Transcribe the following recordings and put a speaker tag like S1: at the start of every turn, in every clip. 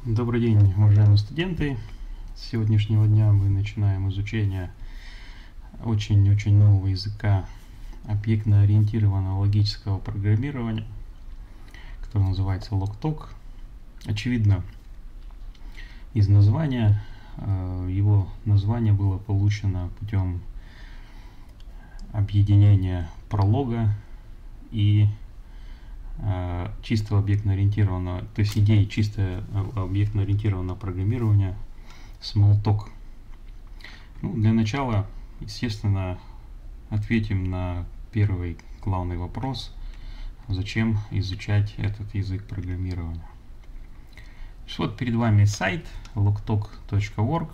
S1: Добрый день, уважаемые студенты. С сегодняшнего дня мы начинаем изучение очень нового языка объектно-ориентированного логического программирования, который называется LogTalk. Очевидно, из названия, его название было получено путем объединения пролога и чистого объектно-ориентированного, то есть идеи чисто объектно-ориентированного программирования Smalltalk. Для начала, естественно, ответим на первый главный вопрос: зачем изучать этот язык программирования. Вот перед вами сайт logtalk.org.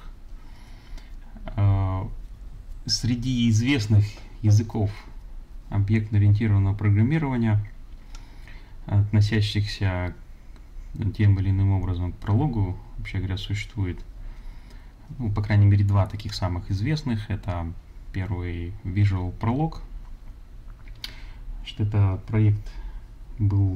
S1: Среди известных языков объектно-ориентированного программирования, относящихся тем или иным образом к прологу, вообще говоря, существует, по крайней мере, два таких самых известных. Это первый Visual Prolog. Это проект был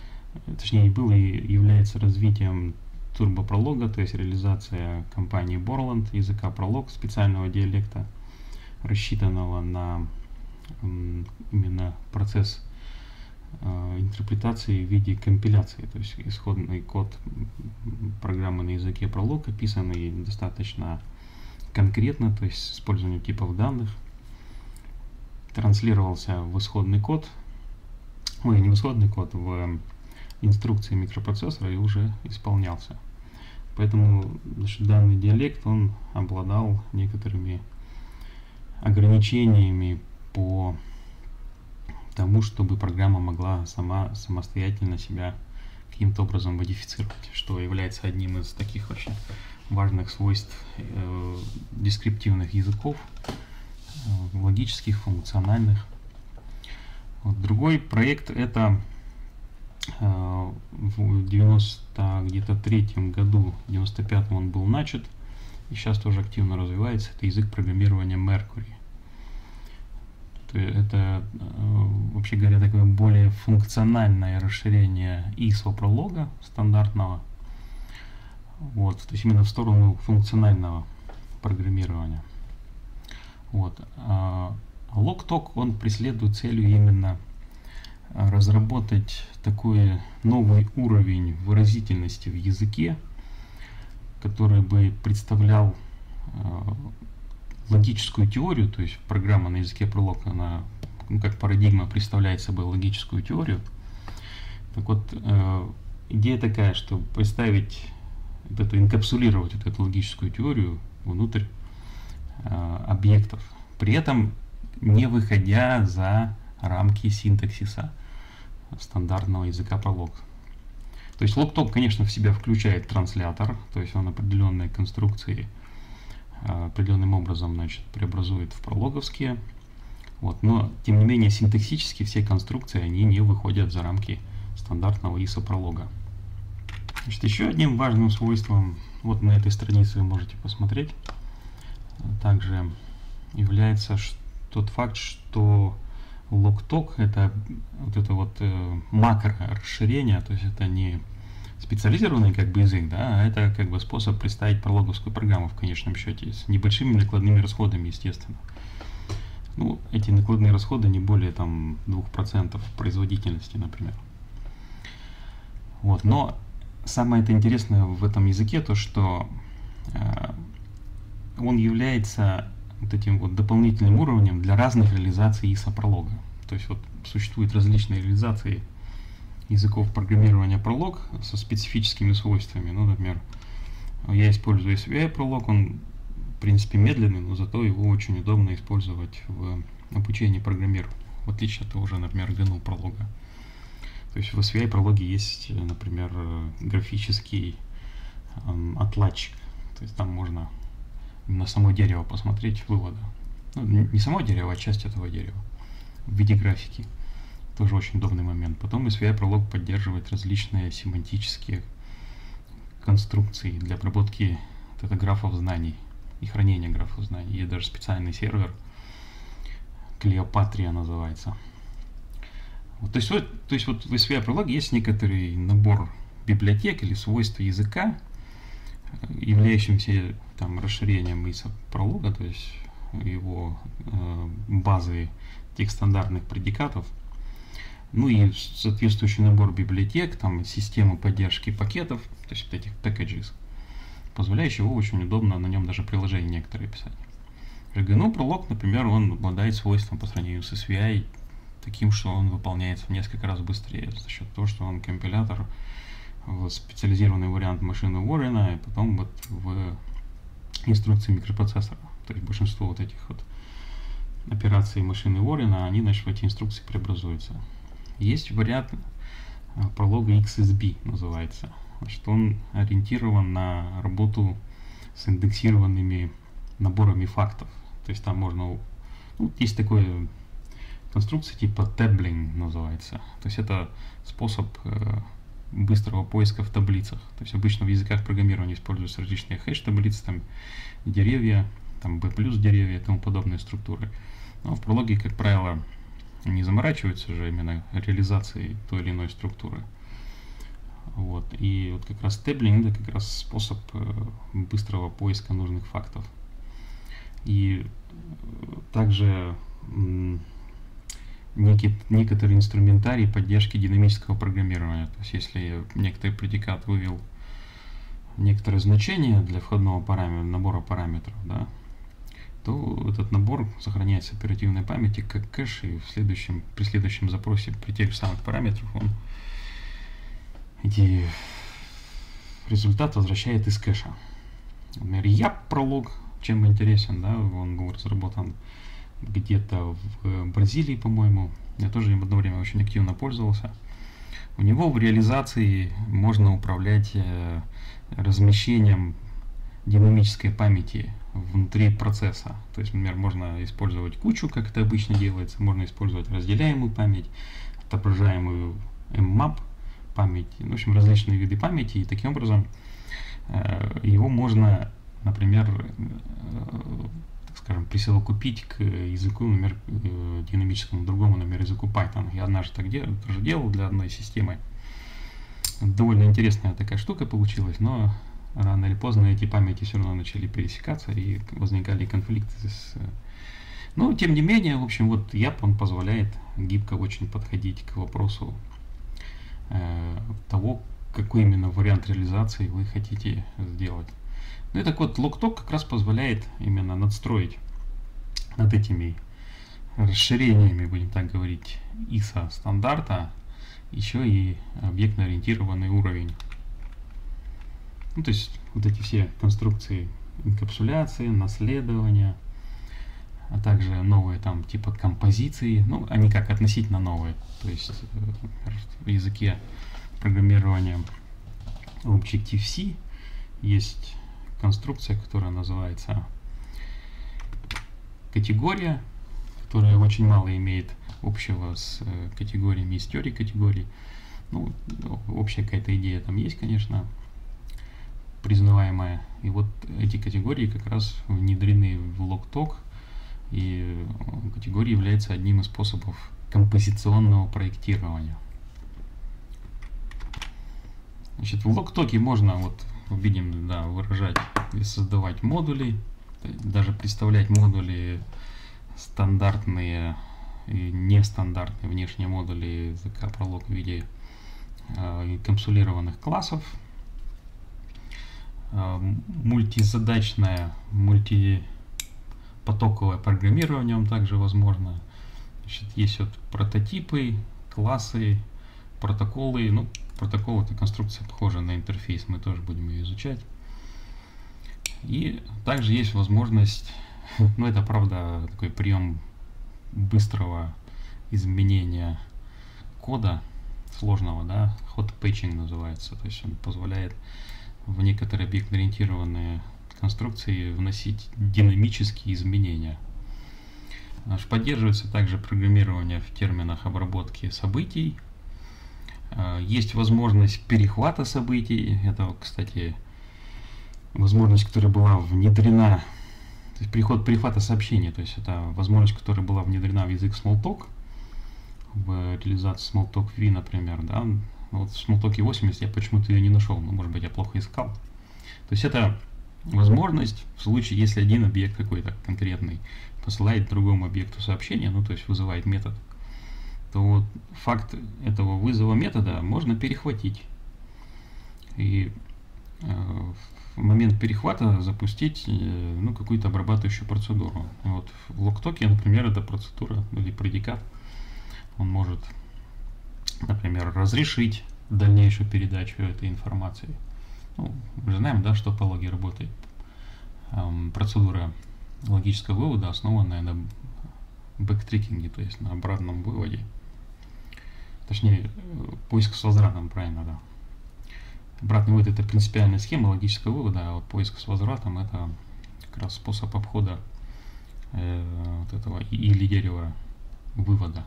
S1: и является развитием турбопролога, то есть реализация компании Borland языка Prolog, специального диалекта, рассчитанного на именно процесс интерпретации в виде компиляции, то есть исходный код программы на языке Prolog, описанный достаточно конкретно, то есть с использованием типов данных, транслировался в исходный код, не в исходный код, в инструкции микропроцессора и уже исполнялся. Поэтому данный диалект, он обладал некоторыми ограничениями по тому, чтобы программа могла самостоятельно себя каким-то образом модифицировать, что является одним из таких очень важных свойств дескриптивных языков, логических, функциональных. Другой проект — это в 93-м году, в 95-м он был начат, и сейчас тоже активно развивается. Это язык программирования Mercury. Это, вообще говоря, такое более функциональное расширение ISO пролога стандартного, то есть именно в сторону функционального программирования. LogTalk, он преследует целью именно разработать такой новый уровень выразительности в языке, который бы представлял логическую теорию, то есть программа на языке Prolog, она как парадигма представляет собой логическую теорию. Так вот, идея такая, что представить инкапсулировать эту логическую теорию внутрь объектов, при этом не выходя за рамки синтаксиса стандартного языка Prolog. То есть LogTalk, конечно, в себя включает транслятор, то есть он определенные конструкции определенным образом, преобразует в прологовские. Но, тем не менее, синтаксически все конструкции, они не выходят за рамки стандартного ISO пролога. Еще одним важным свойством, на этой странице вы можете посмотреть, также является тот факт, что LogTalk — это макро расширение, то есть это не специализированный язык, а это способ представить прологовскую программу в конечном счете с небольшими накладными расходами, естественно. Эти накладные расходы не более 2% производительности, например. Но самое интересное в этом языке то, что он является этим дополнительным уровнем для разных реализаций ISO пролога. То есть существуют различные реализации языков программирования Prolog со специфическими свойствами. Например, я использую SVI Prolog, он в принципе медленный, но зато его очень удобно использовать в обучении программированию, в отличие от того же, например, GNU Prolog. То есть в SVI Prolog есть, например, графический отладчик, то есть там можно на само дерево посмотреть вывода. Не само дерево, а часть этого дерева в виде графики. Тоже очень удобный момент. Потом SVI Prolog поддерживает различные семантические конструкции для обработки графов знаний и хранения графов знаний. Есть даже специальный сервер, Клеопатрия называется. То есть в SVI Prolog есть некоторый набор библиотек или свойств языка, являющимся там расширением ISA пролога, то есть его базы тех стандартных предикатов, ну и соответствующий набор библиотек, там системы поддержки пакетов, то есть вот этих packages, позволяющий его очень удобно на нем даже приложения некоторые писать. GNU Prolog, например, он обладает свойством по сравнению с SVI таким, что он выполняется в несколько раз быстрее за счет того, что он компилятор в специализированный вариант машины Уоррена и потом вот в инструкции микропроцессора. То есть большинство вот этих вот операций машины Уоррена, они, значит, в эти инструкции преобразуются. Есть вариант пролога XSB, называется. Значит, он ориентирован на работу с индексированными наборами фактов. То есть там можно, ну, есть такое конструкция типа tabbling называется. То есть это способ быстрого поиска в таблицах. То есть обычно в языках программирования используются различные хэш-таблицы, там деревья, там B+ деревья и тому подобные структуры. Но в прологе, как правило, не заморачиваются же именно реализацией той или иной структуры. Вот. И вот как раз таблинг — это как раз способ быстрого поиска нужных фактов. И также некоторый инструментарий поддержки динамического программирования. То есть если некоторый предикат вывел некоторое значение для входного параметра, набора параметров, да, то этот набор сохраняется в оперативной памяти как кэш, и при следующем запросе при тех же самых параметрах он эти результаты возвращает из кэша. Например, YAP пролог чем интересен, да, он был разработан где-то в Бразилии, по-моему. Я тоже им одно время очень активно пользовался. У него в реализации можно управлять размещением динамической памяти внутри процесса. То есть, например, можно использовать кучу, как это обычно делается, можно использовать разделяемую память, отображаемую mmap память, в общем, различные виды памяти, и таким образом его можно, например, так скажем, присовокупить к языку, например, динамическому другому, например, языку Python. Я однажды так тоже делал для одной системы. Довольно интересная такая штука получилась, но рано или поздно эти памяти все равно начали пересекаться и возникали конфликты Но, тем не менее, в общем, вот YAP, он позволяет гибко очень подходить к вопросу того, какой именно вариант реализации вы хотите сделать. Ну и так вот, LogTalk как раз позволяет именно надстроить над этими расширениями, будем так говорить, ISA стандарта еще и объектно-ориентированный уровень. Ну, то есть вот эти все конструкции инкапсуляции, наследования, а также новые там типа композиции, ну, они как относительно новые. То есть в языке программирования Objective-C есть конструкция, которая называется категория, которая очень мало имеет общего с категориями из теории категорий. Ну, общая какая-то идея там есть, конечно, признаваемая. И вот эти категории как раз внедрены в LogTalk, и категория является одним из способов композиционного проектирования. Значит, в LogTalk можно, вот видим, да, выражать и создавать модули, даже представлять модули стандартные и нестандартные внешние модули языка Prolog в виде инкапсулированных классов. Мультизадачное, мультипотоковое программирование в нем также возможно. Значит, есть вот прототипы, классы, протоколы. Ну, протокол — это конструкция, похожа на интерфейс, мы тоже будем ее изучать. И также есть возможность, ну это правда такой прием быстрого изменения кода сложного, да, hot patching называется. То есть он позволяет в некоторые объектно-ориентированные конструкции вносить динамические изменения. Поддерживается также программирование в терминах обработки событий. Есть возможность перехвата событий. Это, кстати, возможность, которая была внедрена, то есть перехвата сообщения, то есть это возможность, которая была внедрена в язык Smalltalk, в реализации Smalltalk V, например, да. Вот в Smalltalk 80 я почему-то ее не нашел, но, может быть, я плохо искал. То есть это возможность в случае, если один объект какой-то конкретный посылает другому объекту сообщение, ну то есть вызывает метод, то вот факт этого вызова метода можно перехватить. И в момент перехвата запустить ну, какую-то обрабатывающую процедуру. Вот в локтоке, например, эта процедура или предикат, он может, например, разрешить дальнейшую передачу этой информации. Ну, мы же знаем, да, что по логе работает. Процедура логического вывода, основанная на бэктрекинге, то есть на обратном выводе. Точнее, поиск с возвратом, правильно, да. Обратный вывод — это принципиальная схема логического вывода, а вот поиск с возвратом — это как раз способ обхода вот этого или дерева вывода.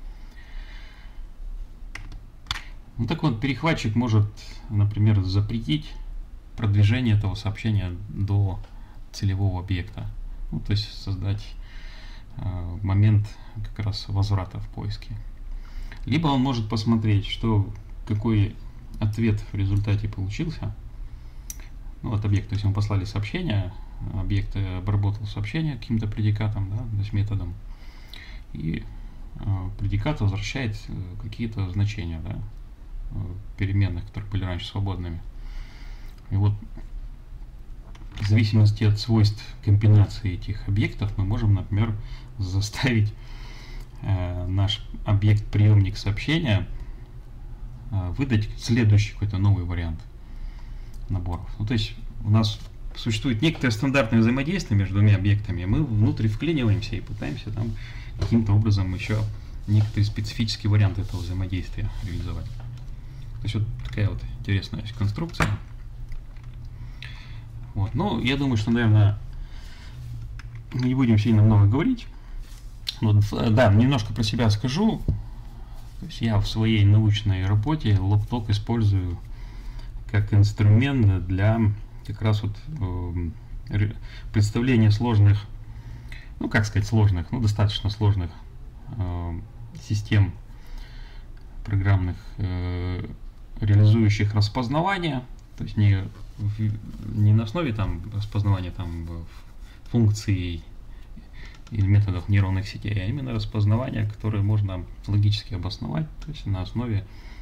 S1: Ну так вот, перехватчик может, например, запретить продвижение этого сообщения до целевого объекта. Ну, то есть создать момент как раз возврата в поиске. Либо он может посмотреть, какой ответ в результате получился. Ну, от объекта, то есть мы послали сообщение, объект обработал сообщение каким-то предикатом, да, то есть методом, и предикат возвращает какие-то значения, да, переменных, которые были раньше свободными. И вот в зависимости от свойств комбинации этих объектов мы можем, например, заставить наш объект-приемник сообщения выдать следующий какой-то новый вариант наборов. Ну, то есть у нас существует некоторое стандартное взаимодействие между двумя объектами, и мы внутрь вклиниваемся и пытаемся там каким-то образом еще некоторые специфические варианты этого взаимодействия реализовать. То есть вот такая вот интересная конструкция. Вот. Ну, я думаю, что, наверное, мы не будем сильно много говорить. Вот, да, немножко про себя скажу. То есть я в своей научной работе локток использую как инструмент для как раз вот представления сложных, ну как сказать сложных, ну достаточно сложных систем программных, реализующих распознавание, то есть не на основе там распознавания там функций или методов нейронных сетей, а именно распознавание, которое можно логически обосновать, то есть на основе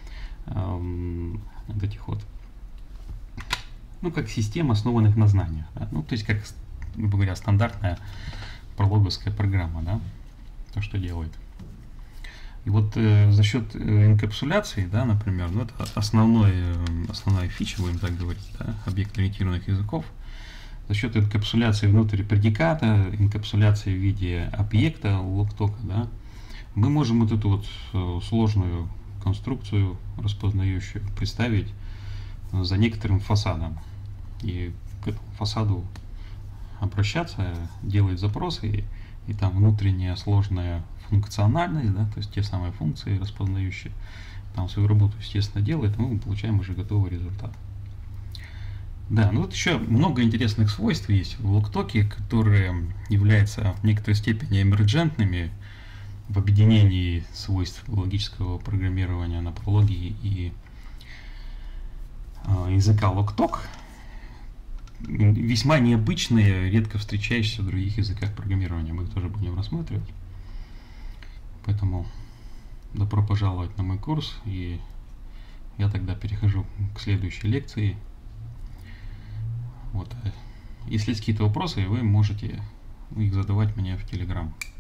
S1: вот этих вот, ну, как систем, основанных на знаниях, да? Ну, то есть, как, грубо говоря, стандартная прологовская программа, да, то, что делает. И вот за счет инкапсуляции, да, например, ну, это основная фича, будем так говорить, да, объект-ориентированных языков. За счет инкапсуляции внутрь предиката, инкапсуляции в виде объекта локтока, да, мы можем вот эту вот сложную конструкцию распознающую представить за некоторым фасадом. И к этому фасаду обращаться, делать запросы, и там внутренняя сложная функциональность, да, то есть те самые функции распознающие, там свою работу, естественно, делает, мы получаем уже готовый результат. Да, ну вот еще много интересных свойств есть в локтоке, которые являются в некоторой степени эмерджентными в объединении свойств логического программирования на прологии и языка локток. Весьма необычные, редко встречающиеся в других языках программирования. Мы их тоже будем рассматривать. Поэтому добро пожаловать на мой курс, и я тогда перехожу к следующей лекции. Вот. Если есть какие-то вопросы, вы можете их задавать мне в Telegram.